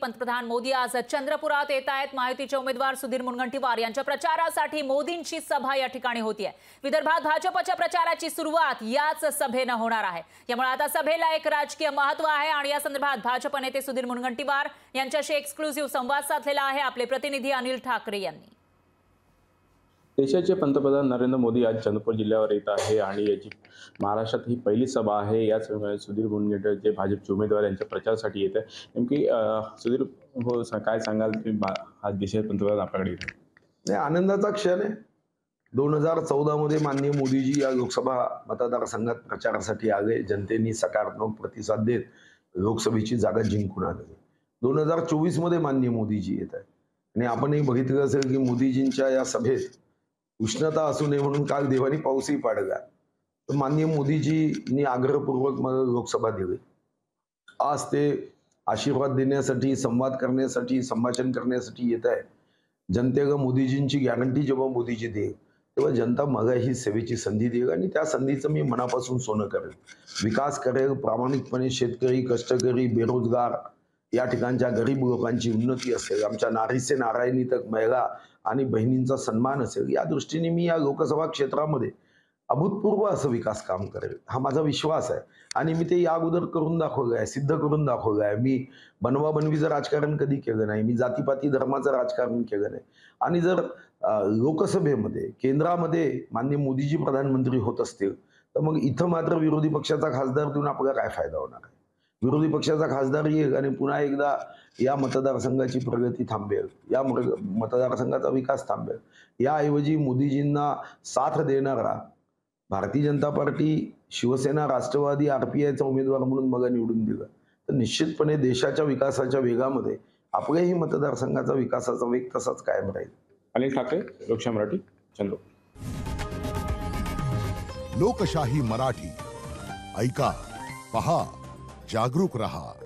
पंतप्रधान मोदी आज चंद्रपुरात येत आहेत। महायुतीचे उमेदवार सुधीर मुनगंटीवार यांच्या प्रचारासाठी मोदींची सभा या ठिकाणी होतीये। विदर्भात भाजपच्या प्रचाराची सुरुवात याच सभेने होणार आहे। त्यामुळे आता सभेला एक राजकीय महत्त्व आहे आणि या संदर्भात भाजप नेते सुधीर मुनगंटीवार यांच्याशी एक्सक्लुसिव्ह संवाद साधलेला आहे आपले प्रतिनिधी अनिल ठाकरे यांनी। देशाचे पंतप्रधान नरेंद्र मोदी आज चंद्रपूर जिल्ह्यावर येत आहे आणि याची महाराष्ट्रात ही पहिली सभा आहे। याच सुधीर मुनगंटीवार जे भाजपचे उमेदवार यांच्या प्रचारासाठी येत आहे। नेमकी सुधीर हो काय सांगाल की आज देशाचे पंतप्रधान आपल्याकडे येत आहे? आनंदाचा क्षण आहे। 2014 मध्ये माननीय मोदीजी या लोकसभा मतदारसंघात प्रचारासाठी आले। जनतेने सकारात्मक प्रतिसाद देत लोकसभेची जागा जिंकून आले। 2024 मध्ये माननीय मोदीजी येत आहे आणि आपणही बघितलं असेल की मोदीजींच्या या सभेत उष्णता असू नये म्हणून काल देवानी पाऊसही पाडला। तर माननीय मोदीजींनी आग्रहपूर्वक मला लोकसभा दिली। आज ते आशीर्वाद देण्यासाठी, संवाद करण्यासाठी, संभाषण करण्यासाठी येत आहे। जनतेला मोदीजींची गॅरंटी जेव्हा मोदीजी देईल तेव्हा जनता मला ही सेवेची संधी देईल आणि त्या संधीचं मी मनापासून सोनं करेल, विकास करेल। प्रामाणिकपणे शेतकरी, कष्टकरी, बेरोजगार या ठिकाणच्या गरीब लोकांची उन्नती असेल, आमच्या नारी से नारायणी तक महिला आणि बहिणींचा सन्मान असेल, या दृष्टीने मी या लोकसभा क्षेत्रामध्ये अभूतपूर्व असं विकास काम करेल हा माझा विश्वास आहे आणि मी ते या अगोदर करून दाखवलं आहे, सिद्ध करून दाखवलं आहे। मी बनवाबनवीचं राजकारण कधी केलं नाही, मी जातीपाती धर्माचं राजकारण केलं नाही। आणि जर लोकसभेमध्ये केंद्रामध्ये माननीय मोदीजी प्रधानमंत्री होत असतील तर मग इथं मात्र विरोधी पक्षाचा खासदार देऊन आपल्याला काय फायदा होणार आहे? विरोधी पक्षाचा खासदार येईल आणि पुन्हा एकदा या मतदारसंघाची प्रगती थांबेल, या मतदारसंघाचा विकास थांबेल। याऐवजी मोदीजींना साथ देणारा भारतीय जनता पार्टी, शिवसेना, राष्ट्रवादी, RPIचा उमेदवार म्हणून मला निवडून दिलं तर निश्चितपणे देशाच्या विकासाच्या वेगामध्ये आपल्याही मतदारसंघाचा विकासाचा वेग तसाच कायम राहील। अनिल ठाकरे, लोकशाही मराठी, चंद्रपूर। लोकशाही मराठी ऐका, पहा, जागरूक रहा।